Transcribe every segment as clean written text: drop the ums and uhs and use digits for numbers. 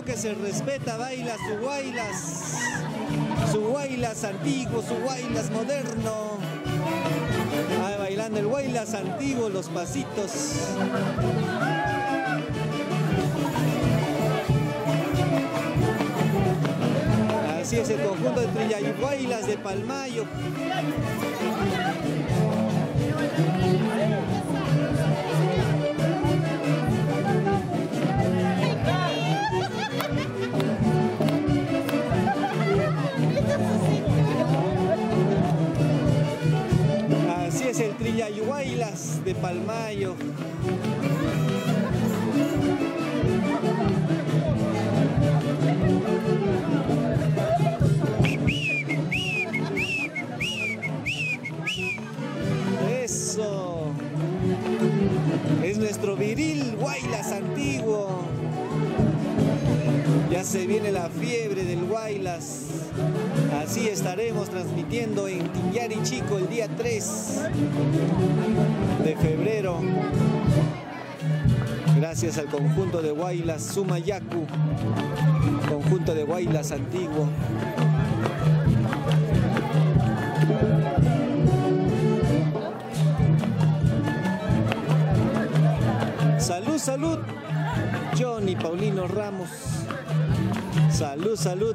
pueblo que se respeta baila su guaylas antiguo, su guaylas moderno. Ahí bailando el guaylas antiguo, los pasitos. Así es el conjunto de Trillayhuaylas de Palmayo. Así es el Trillayhuaylas de Palmayo. Eso es nuestro viril Guaylas antiguo. Ya se viene la fiebre del Guaylas. Así estaremos transmitiendo en Tinyari Chico el día 3 de febrero. Gracias al conjunto de Guaylas Sumayacu, conjunto de Guaylas antiguo. Salud, salud, Johnny Paulino Ramos. Salud, salud.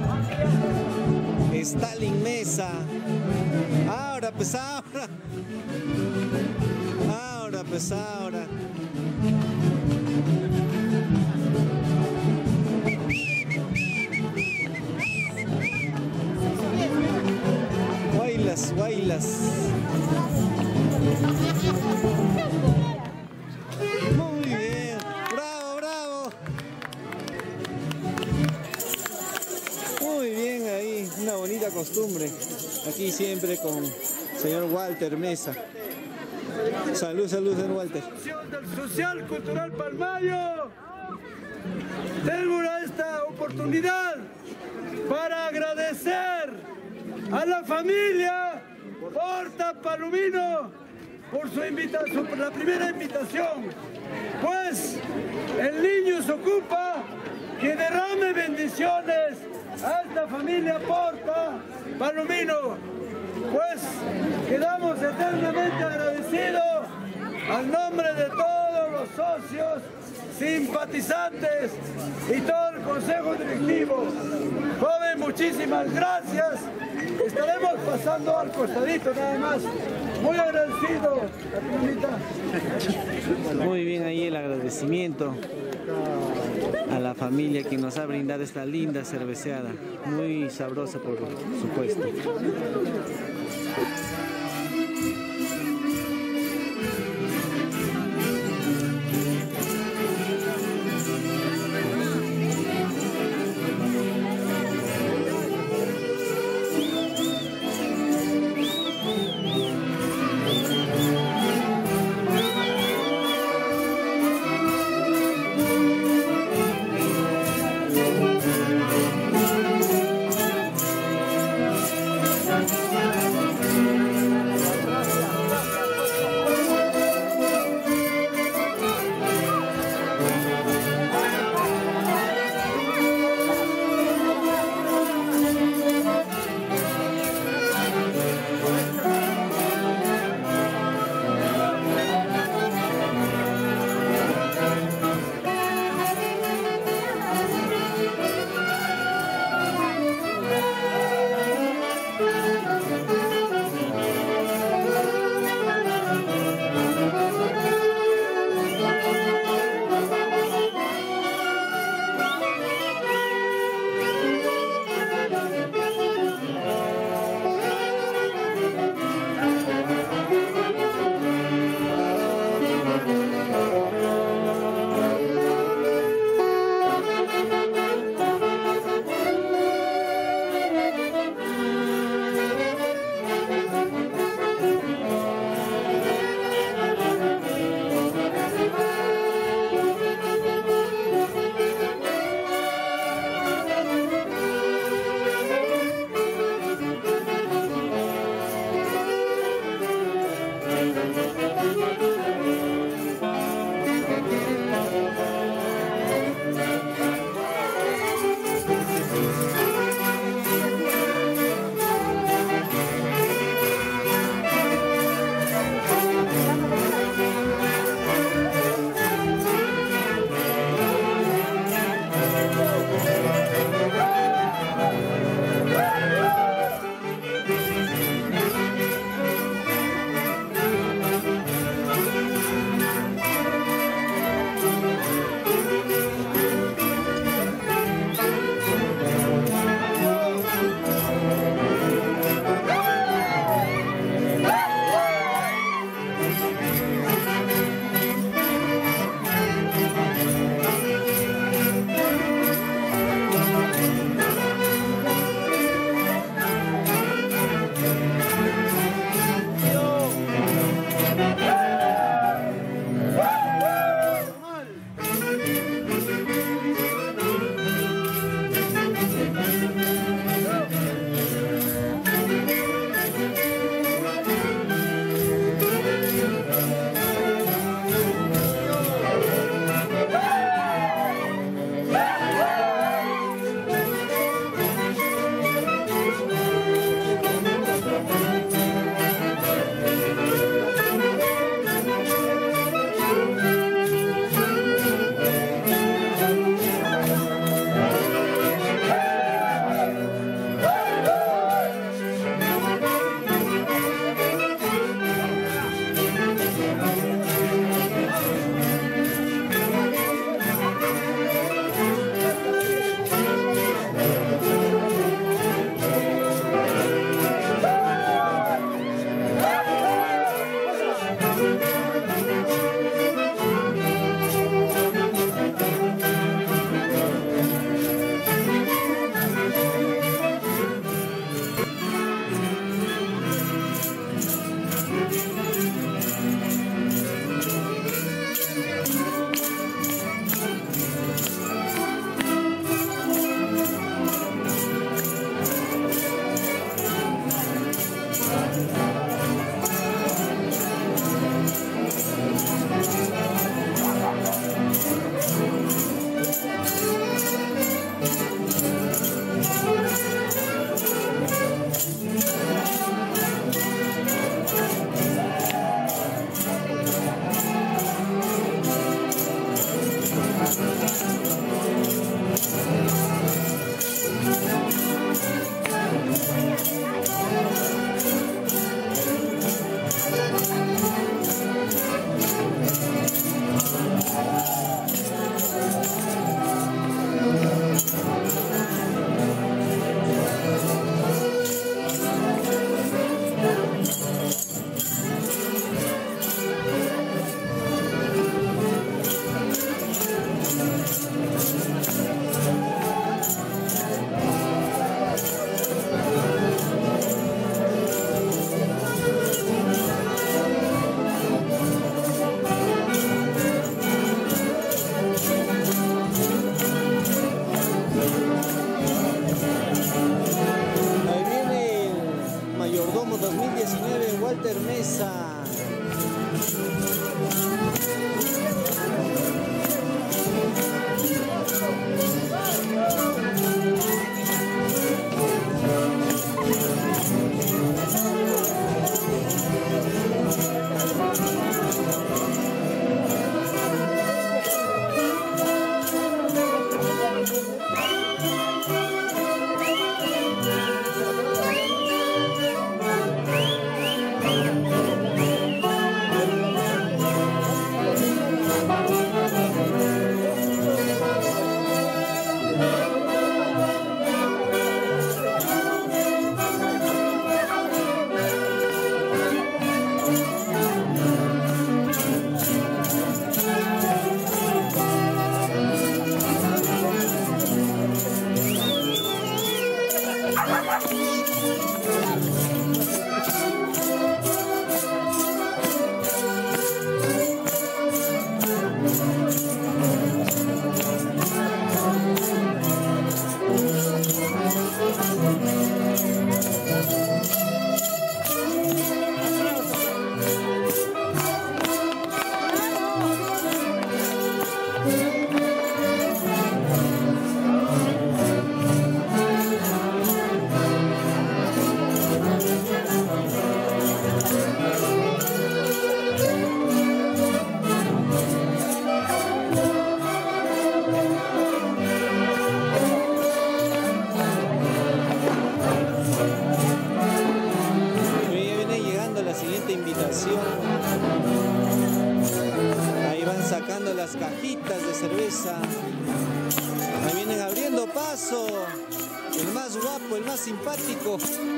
Stalin Mesa. Ahora, pues ahora. Ahora, pues ahora. Guaylas, guaylas. Muy bien. Bravo, bravo. Muy bien ahí. Una bonita costumbre. Aquí siempre con el señor Walter Mesa. Salud, salud, señor Walter. Del Social Cultural Palmayo. Tengo esta oportunidad para agradecer a la familia Porta Palomino por su invitación, por la primera invitación. Pues el niño se ocupa que derrame bendiciones a esta familia Porta Palomino. Pues quedamos eternamente agradecidos al nombre de todos los socios, simpatizantes y todo el consejo directivo. Joven, muchísimas gracias. Estaremos pasando al costadito nada más. Muy agradecido, Muy bien ahí el agradecimiento a la familia que nos ha brindado esta linda cerveceada. Muy sabrosa, por supuesto. mozo, el más guapo, el más simpático.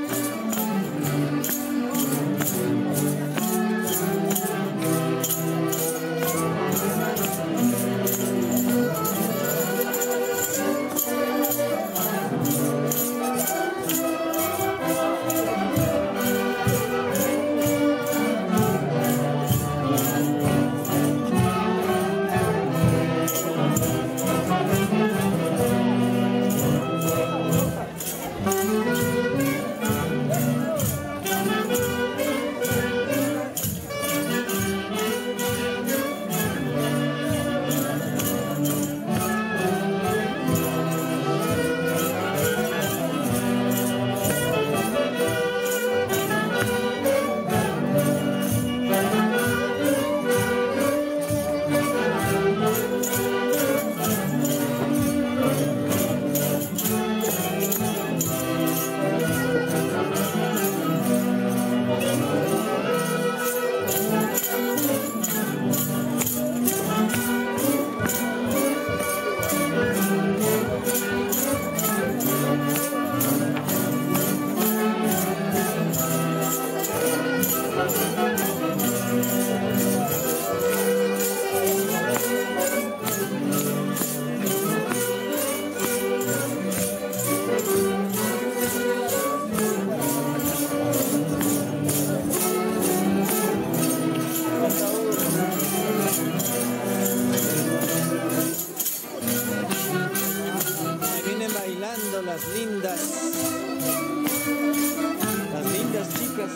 Las lindas chicas.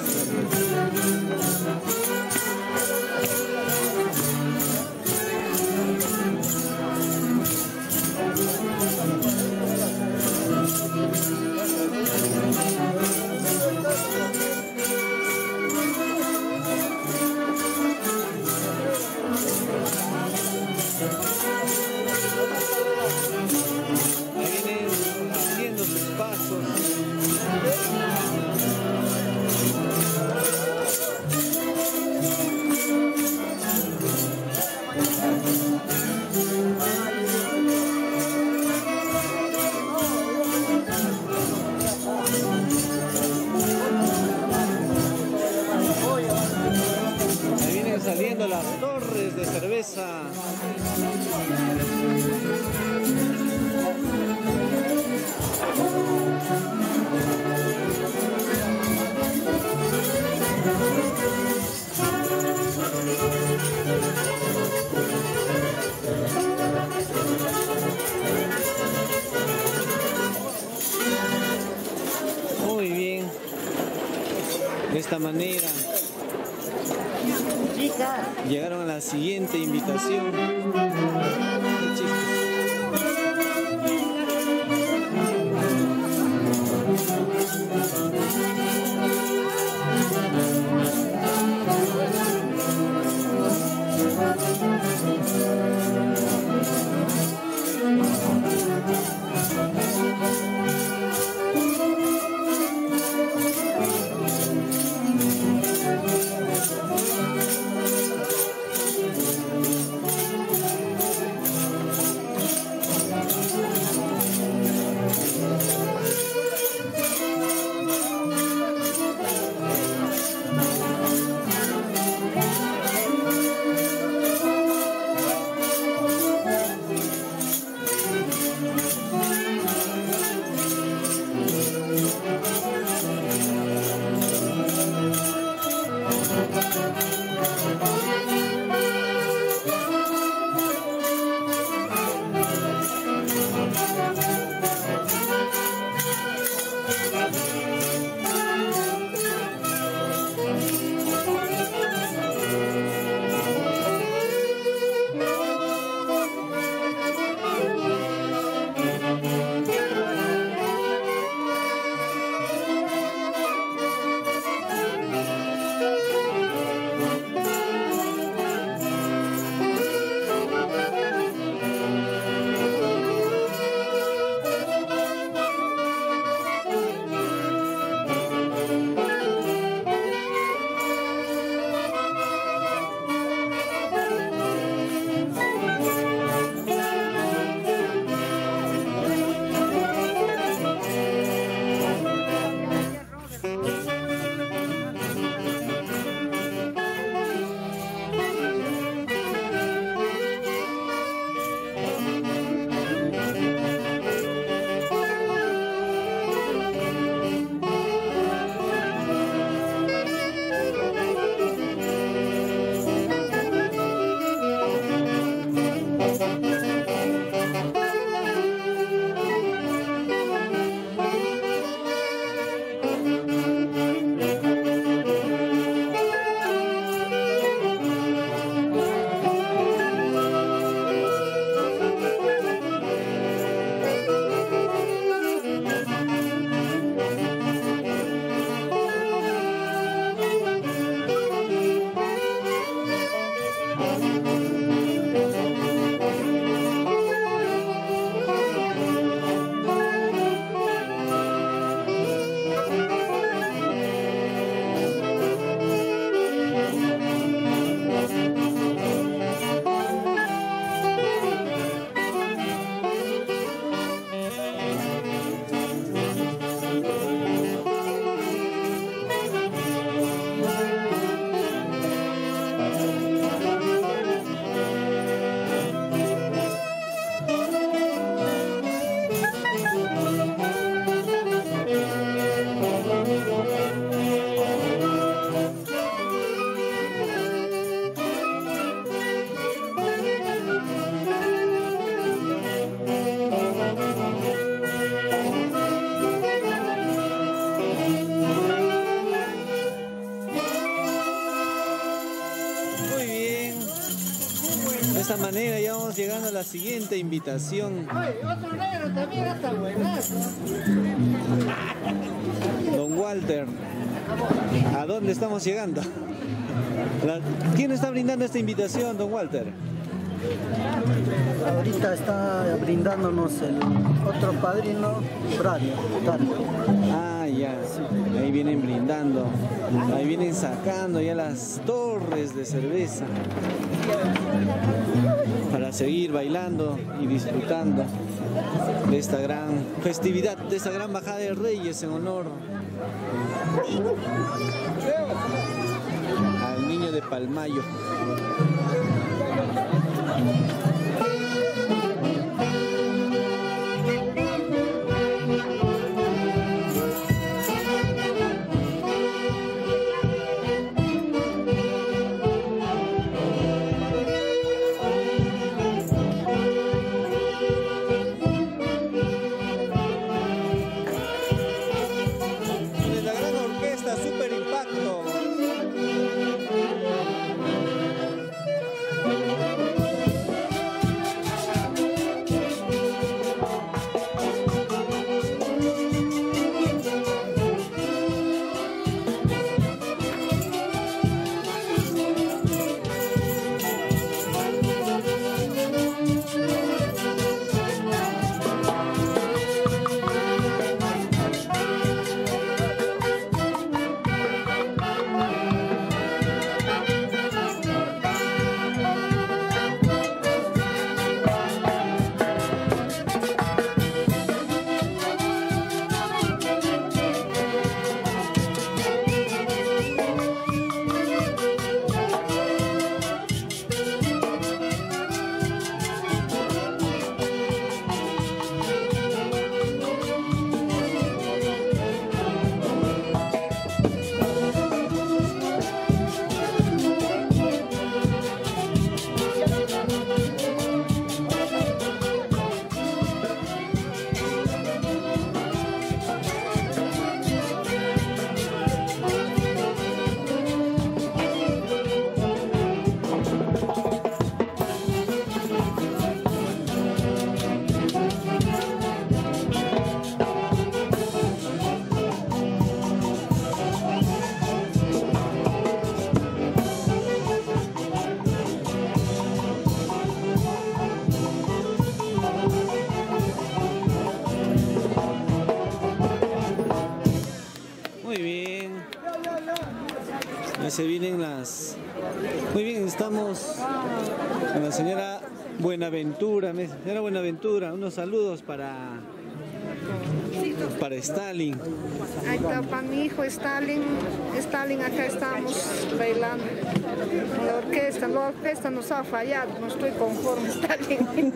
Saliendo las torres de cerveza. Muy bien. De esta manera llegaron a la siguiente invitación. manera ya vamos llegando a la siguiente invitación. Oye, otro negro también está buenazo. Don Walter, ¿a dónde estamos llegando? ¿Quién está brindando esta invitación, don Walter? Ahorita está brindándonos el otro padrino, Radio. Ah, ya, ahí vienen brindando, ahí vienen sacando ya las torres de cerveza para seguir bailando y disfrutando de esta gran festividad, de esta gran bajada de Reyes en honor al niño de Palmayo. Se vienen las... Muy bien, estamos con la señora Buenaventura. Señora Buenaventura, unos saludos para Stalin. Ahí está para mi hijo Stalin. Stalin, acá estamos bailando. La orquesta nos ha fallado, no estoy conforme, Stalin. Muy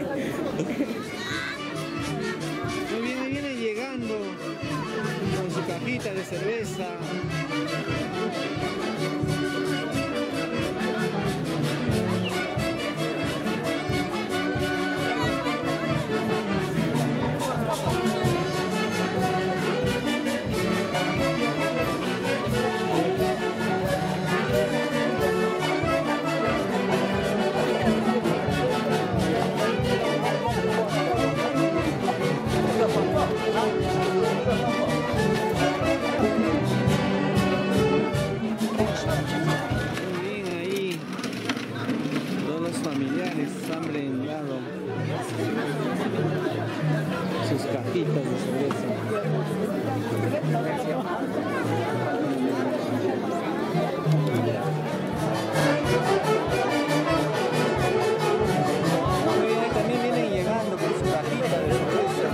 bien, ahí viene llegando con su cajita de cerveza. Sus cajitas de cerveza. También vienen llegando con su cajita de cerveza.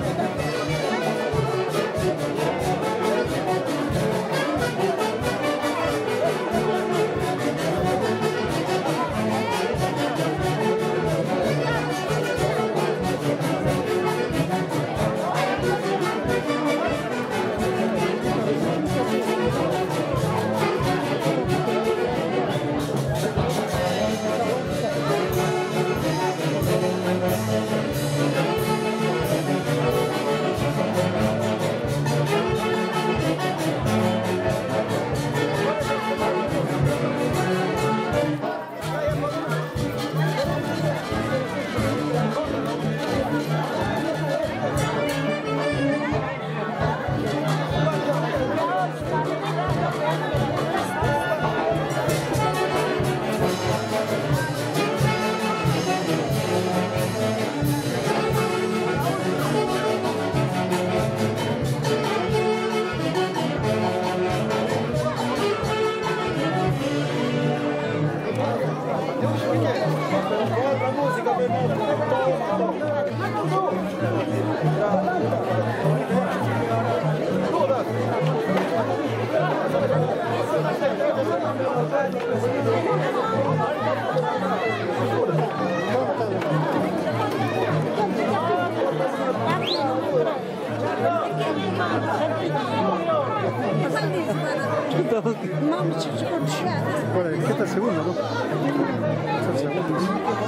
¿Qué está el segundo, no? Es el segundo.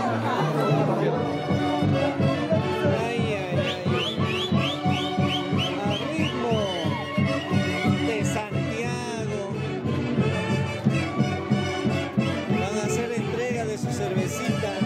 Ay, ay, ay. Al ritmo de Santiago. Van a hacer entrega de sus cervecitas.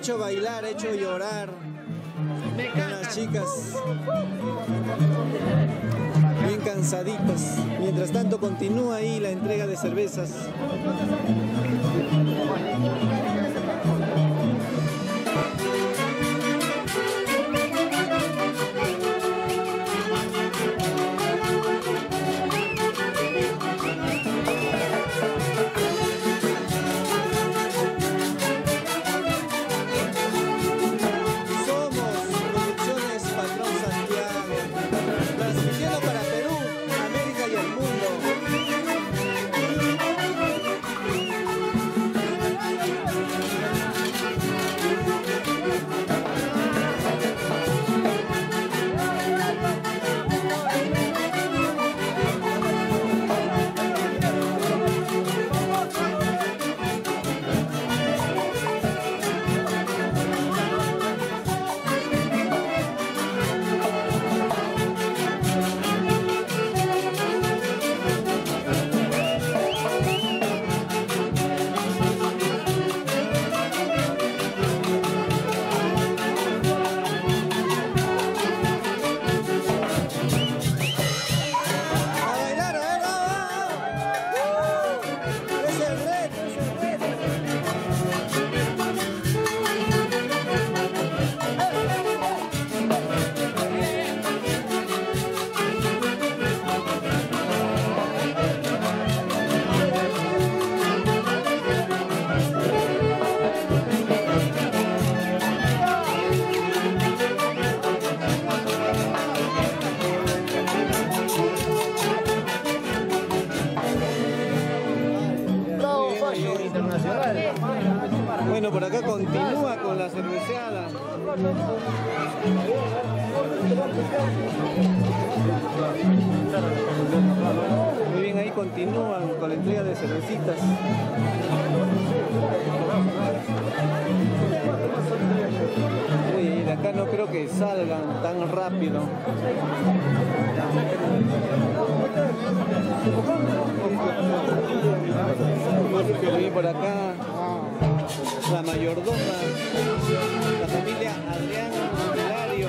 hecho bailar, ha hecho llorar con las chicas bien cansaditas. Mientras tanto continúa ahí la entrega de cervezas. Bueno, por acá continúa con la cerveceada. Muy bien, ahí continúan con la entrega de cervecitas. Uy, de acá no creo que salgan tan rápido. Y por acá la mayordoma, la familia Adrián Hilario.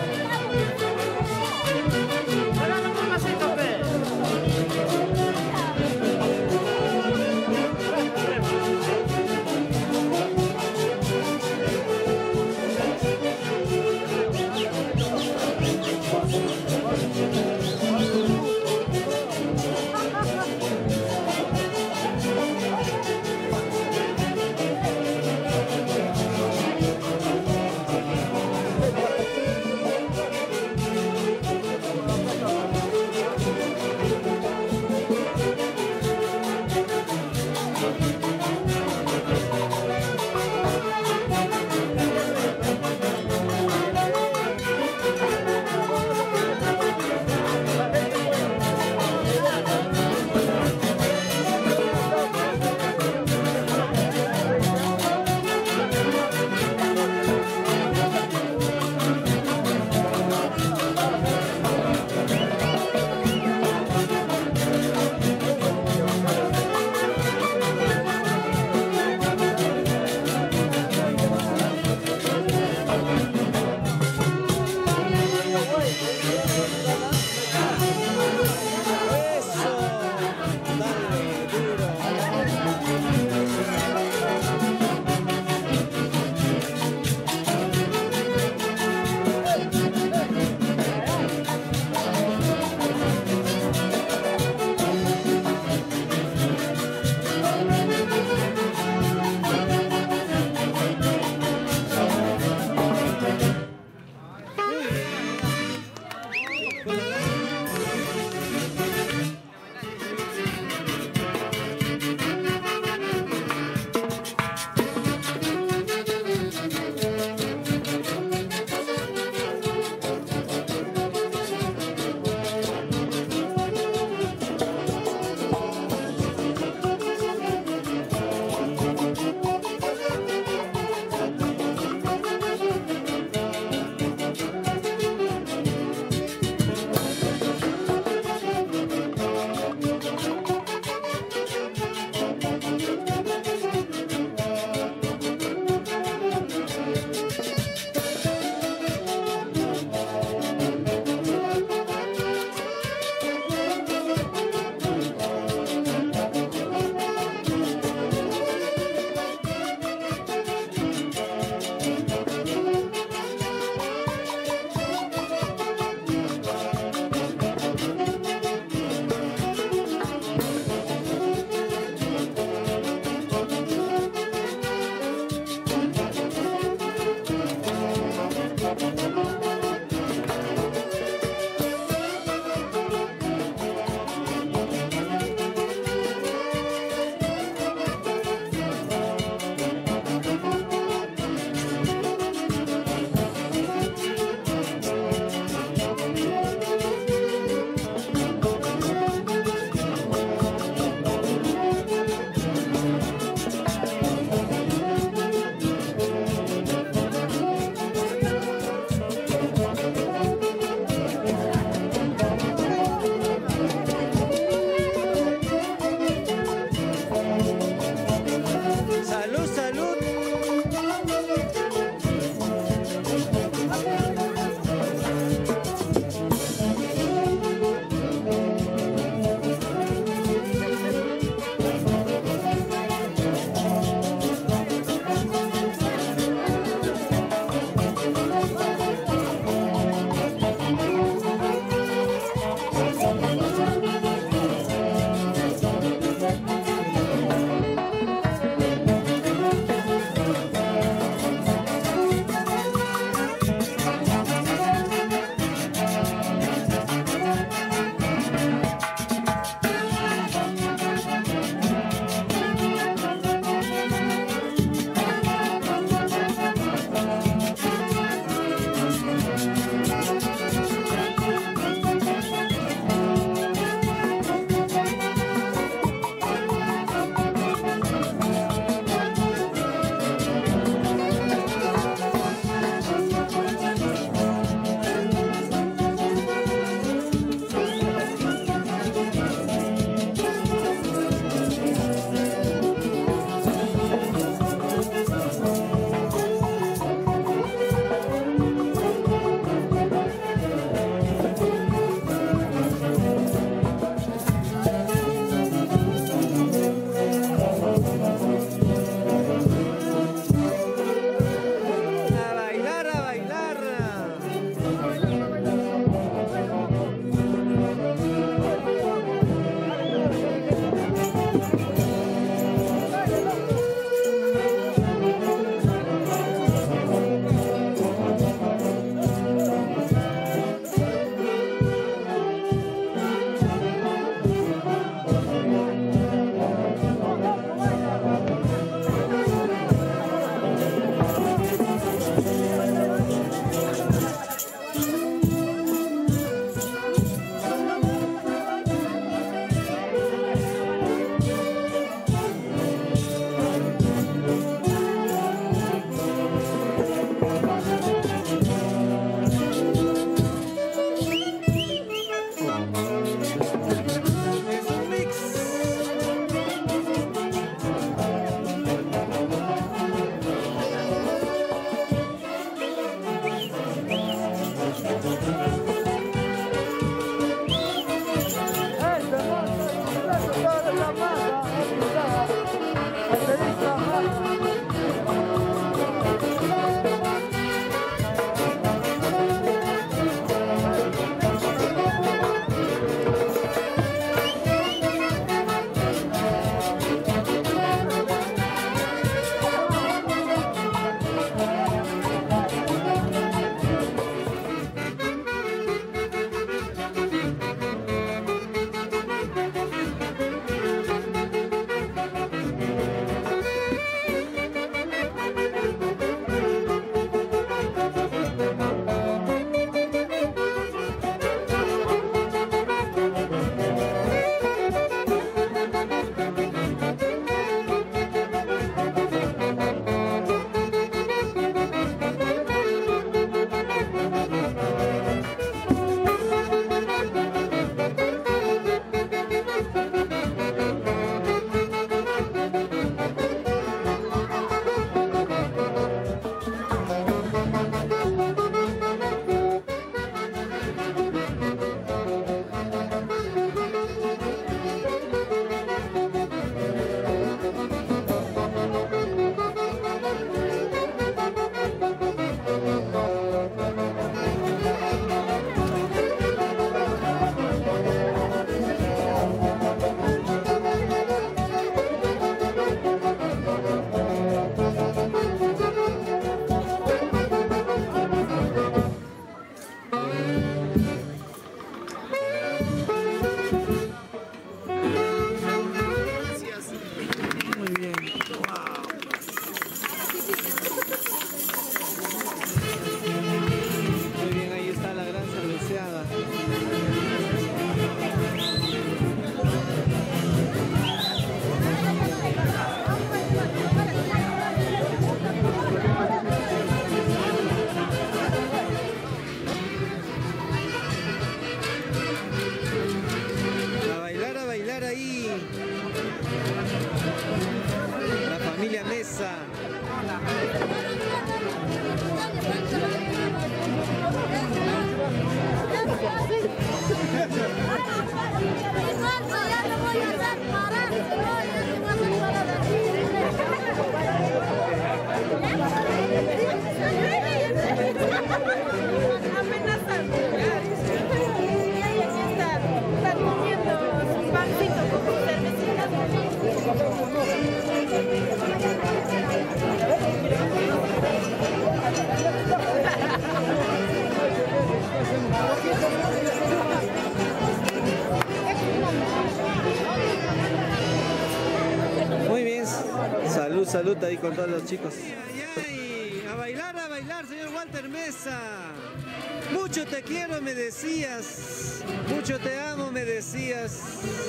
Muy bien, salud, salud ahí con todos los chicos. A bailar, señor Walter Mesa. Mucho te quiero, me decías. Mucho te amo, me decías.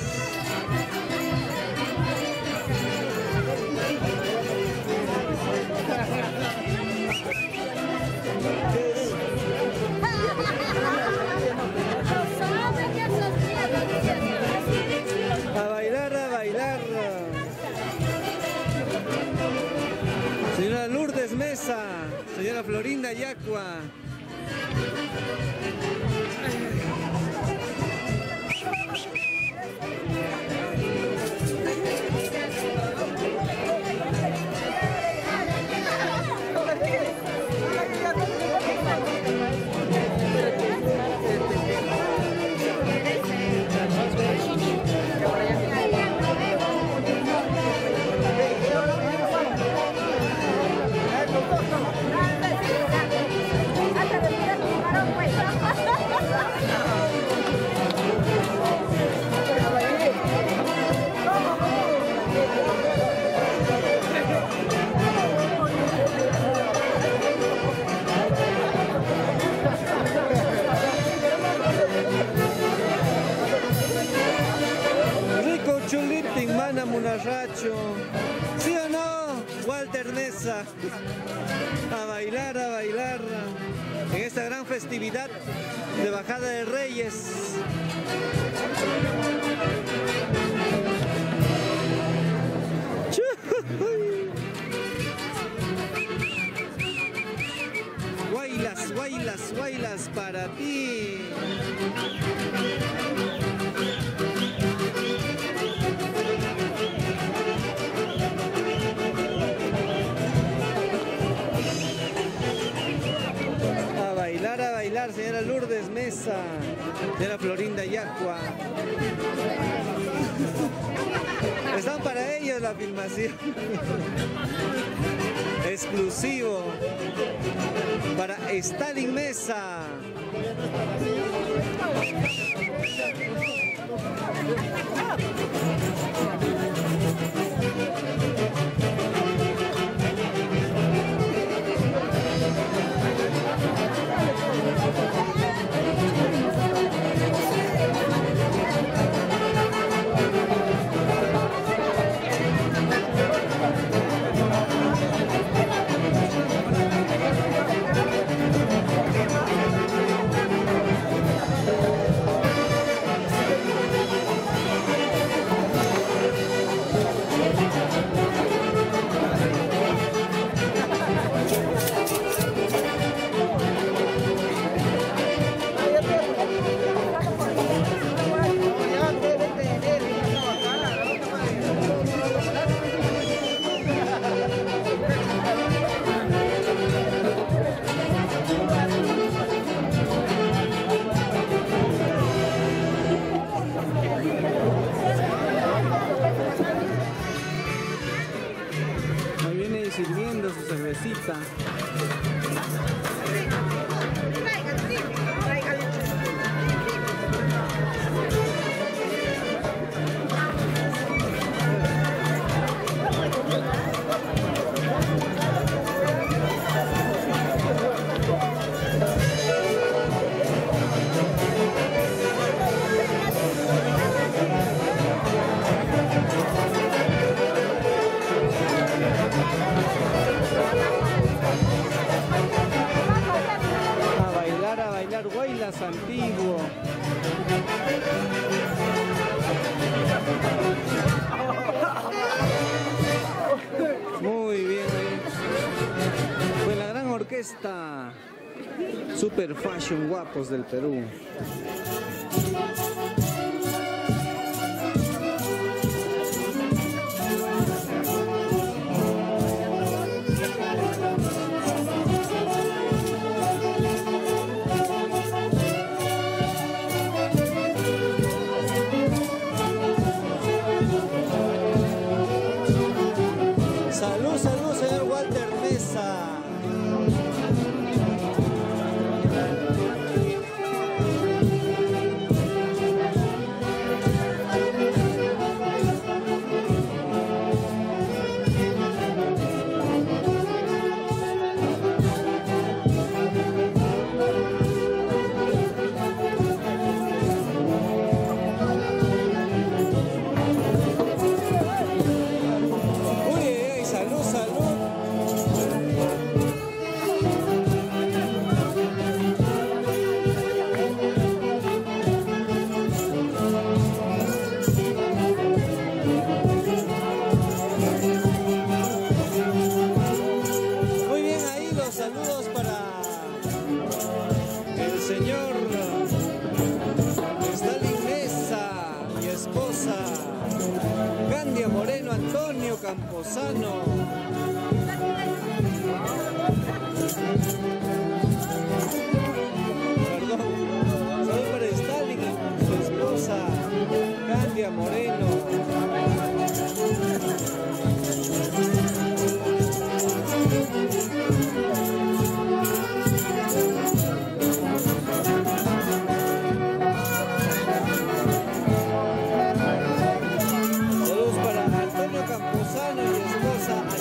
A bailar, a bailar. Señora Lourdes Mesa, señora Florinda Yacua. Munarracho, ¿sí o no, Walter Mesa? A bailar en esta gran festividad de Bajada de Reyes. Guaylas, guaylas, guaylas para ti. A bailar, señora Lourdes Mesa, señora Florinda Yacua. Están para ellos la filmación. Exclusivo para Stalin Mesa. Sirviendo su cervecita. Guaylas antiguo. Muy bien ahí. Fue la gran orquesta Super Fashion Guapos del Perú. Salud, salud, señor Walter Mesa. Camposano. Perdón. Saludos para Stalin y su esposa, Candia Moreno. Camposano y esposa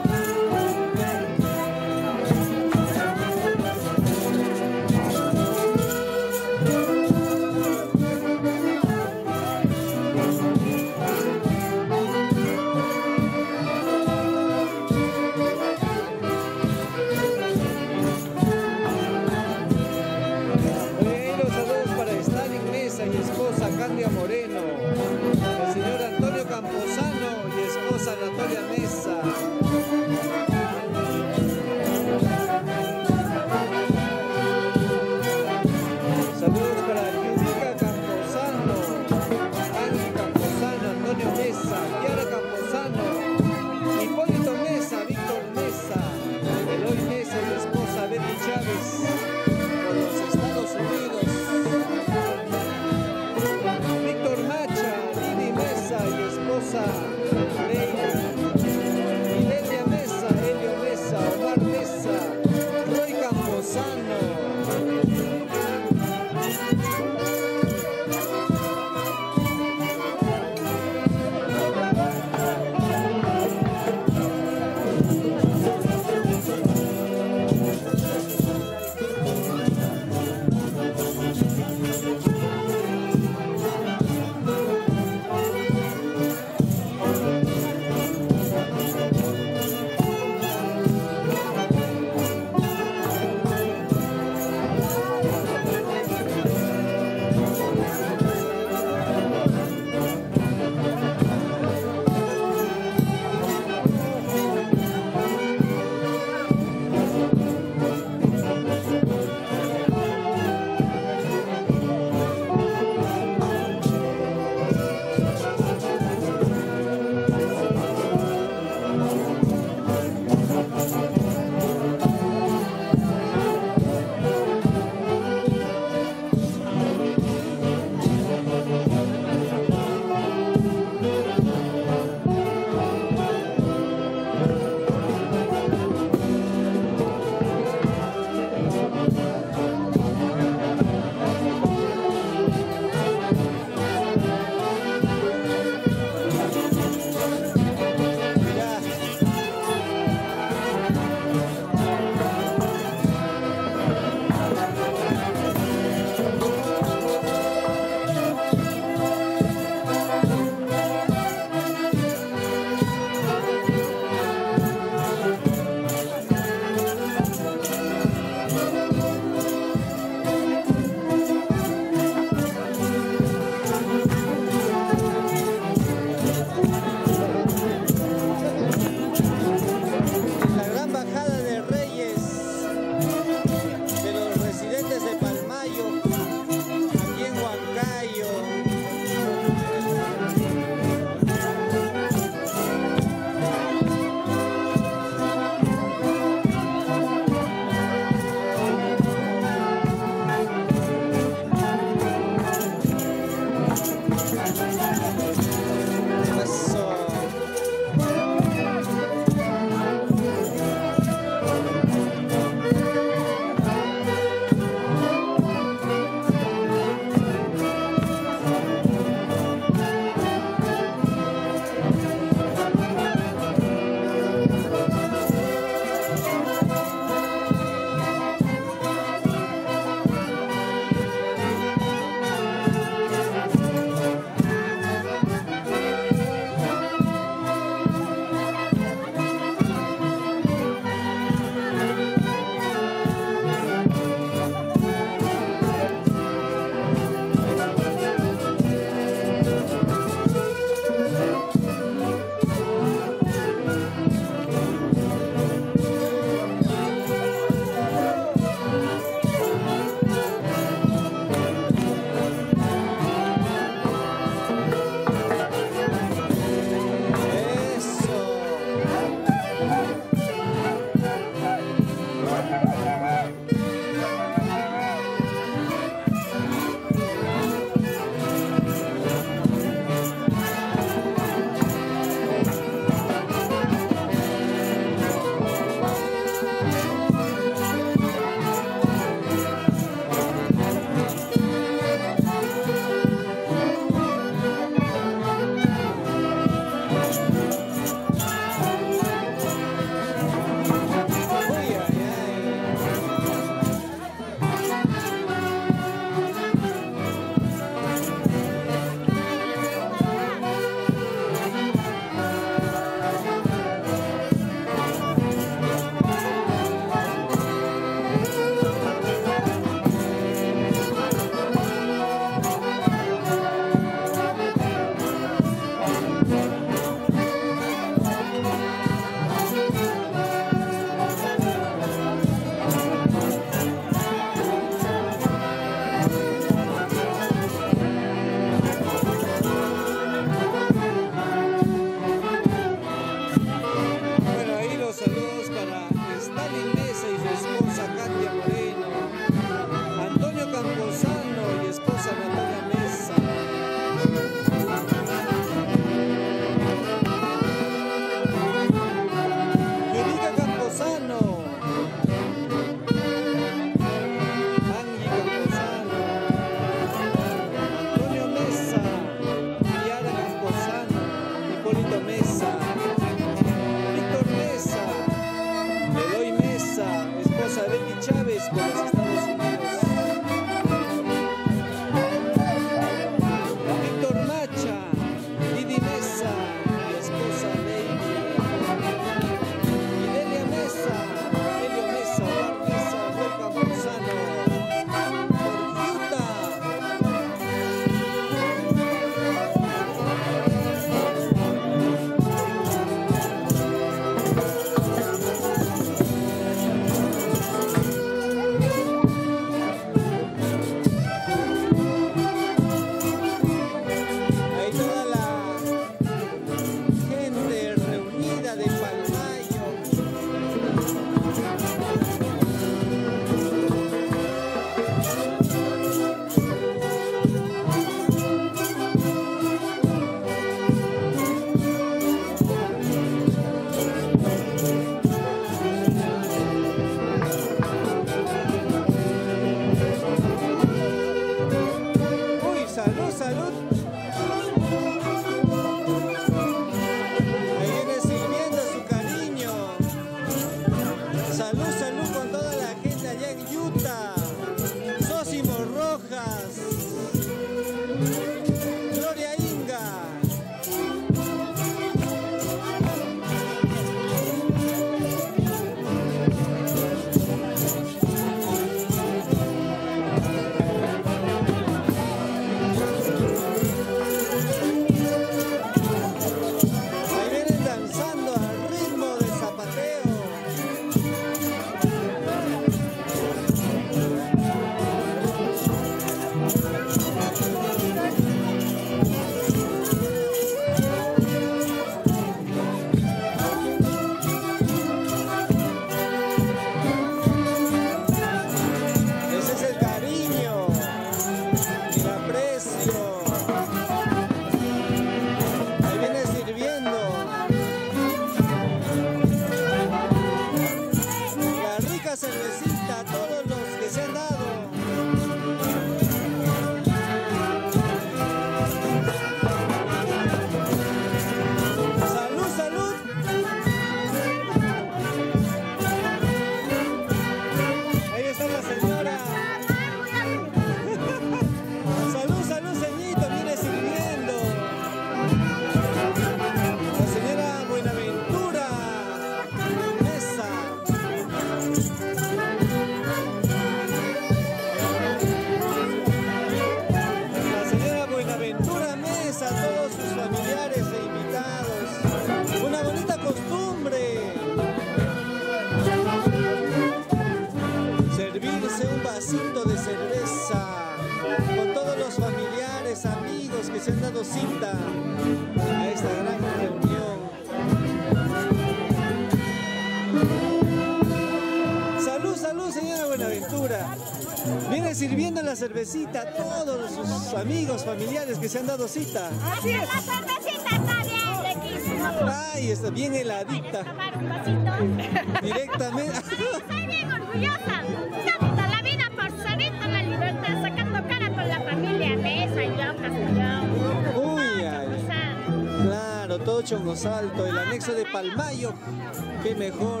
sirviendo la cervecita a todos sus amigos, familiares que se han dado cita. Así es. La cervecita está bien riquísima. Ay, está bien heladita. Tomar un vasito. Directamente. Soy bien orgullosa. Toda la vida por Cerrito la Libertad, sacando cara por la familia Mesa y yo, Castellón. Uy, ay. Claro, todo Chongosalto, el anexo de Palmayo. Qué mejor.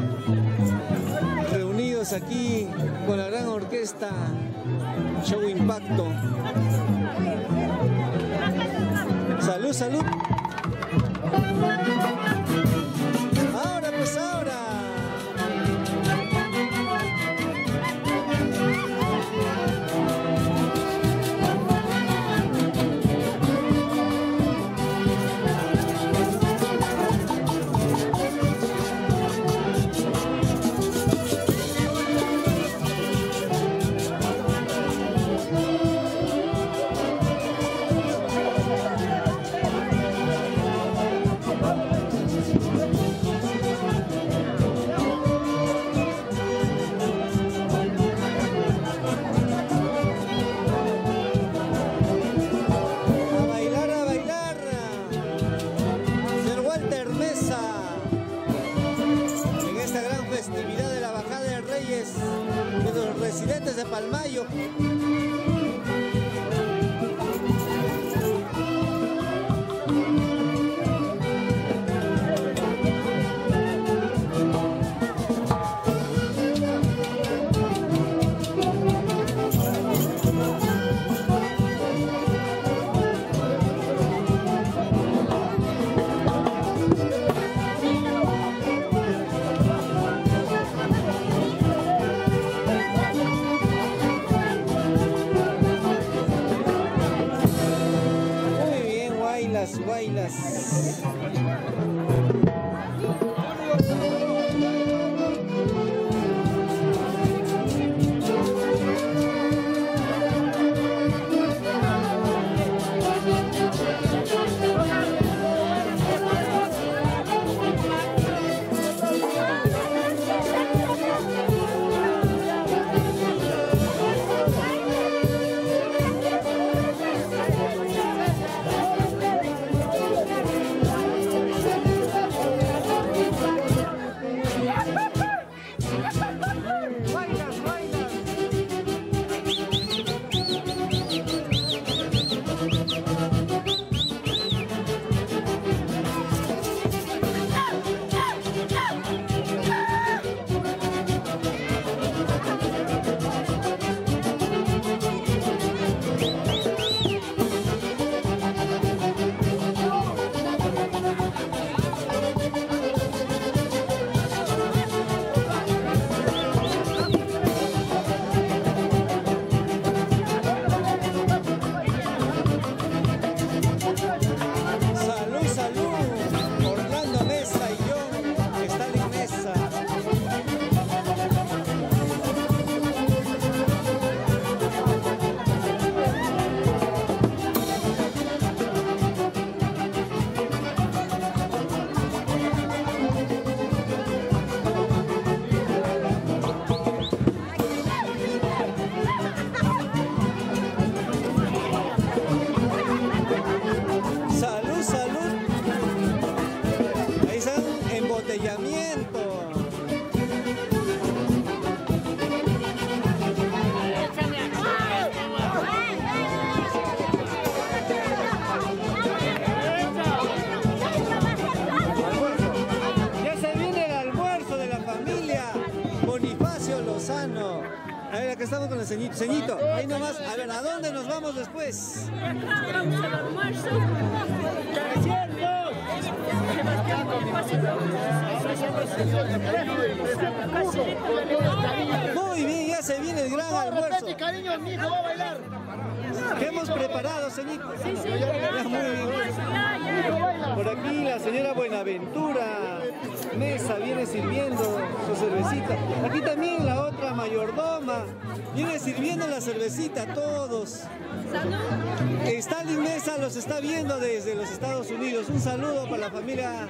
Reunidos aquí con la gran orquesta Show Impacto. Salud, salud. Ahora, pues ahora. De los residentes de Palmayo. Guaylas. A ver, acá estamos con el ceñito. Ceñito, ahí nomás. A ver, ¿a dónde nos vamos después? Vamos al almuerzo. Muy bien, ya se viene el gran almuerzo. Cariño, mi hijo va a bailar. ¿Qué hemos preparado, ceñito? Sí, sí, Muy bien. Por aquí la señora Buenaventura Mesa viene sirviendo su cervecita. Aquí también la otra mayordoma viene sirviendo la cervecita a todos. Stalin Mesa los está viendo desde los Estados Unidos. Un saludo para la familia.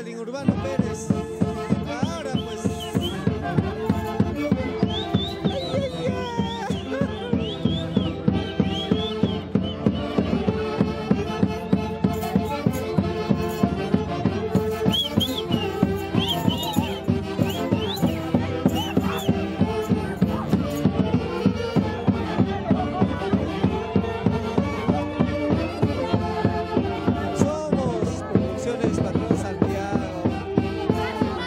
Jocelyn Urbano Pérez. Ahora pues. Somos Producciones Patrón Santiago.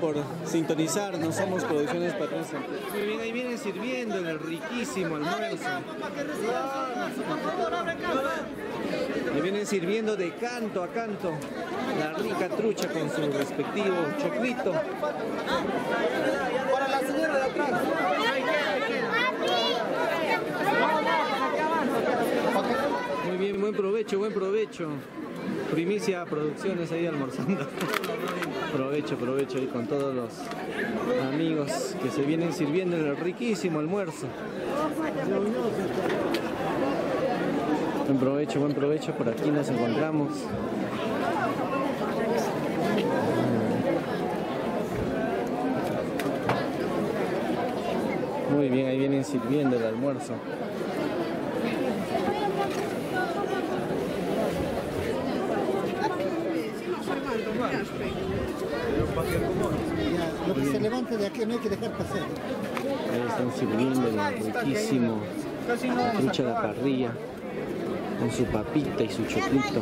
por sintonizarnos. Somos Producciones Patrón Santiago. Muy bien, ahí vienen sirviendo el riquísimo almuerzo. Ahí vienen sirviendo de canto a canto la rica trucha con su respectivo choclito. Para la señora de atrás. Muy bien, buen provecho, buen provecho. Primicia Producciones ahí almorzando. Provecho ahí con todos los amigos que se vienen sirviendo el riquísimo almuerzo. Buen provecho, por aquí nos encontramos. Muy bien, ahí vienen sirviendo el almuerzo. Lo que se levante de aquí no hay que dejar pasar. Ahí están sirviendo el riquísimo trucha a la parrilla con su papita y su choclito.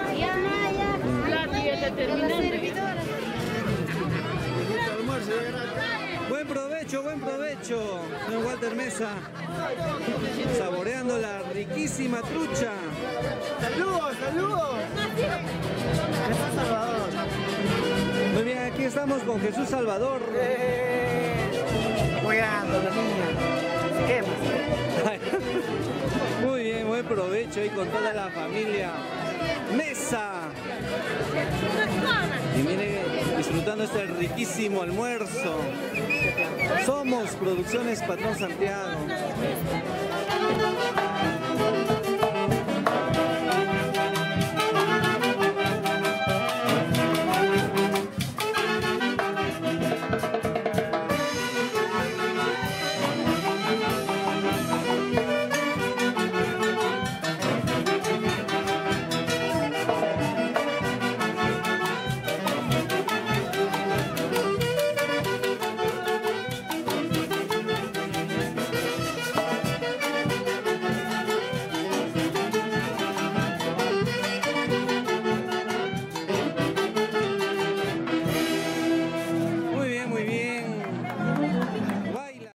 Buen provecho, señor Walter Mesa, saboreando la riquísima trucha. ¡Saludos! Jesús Salvador. Muy bien, aquí estamos con Jesús Salvador. Cuidando la niña. ¿Qué más? Muy bien, buen provecho ahí con toda la familia Mesa. Y viene disfrutando este riquísimo almuerzo. Somos Producciones Patrón Santiago.